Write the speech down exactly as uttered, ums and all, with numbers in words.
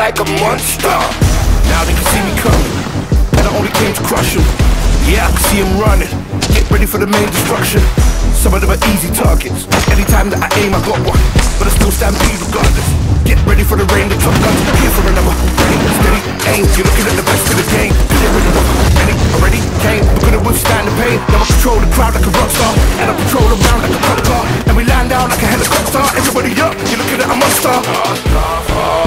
like a monster. Now they can see me coming, and I only came to crush them. Yeah, I can see them running, get ready for the main destruction. Some of them are easy targets, anytime that I aim I got one, but I still stampede regardless. Get ready for the rain, the top guns, here for another. Ready, steady, aim, you're looking at the best of the game. Cause they really want many, already came, we're gonna withstand the pain. Now I control the crowd like a rock star, and I patrol around like a cop car, and we land down like a helicopter. Everybody up, you're looking at a monster.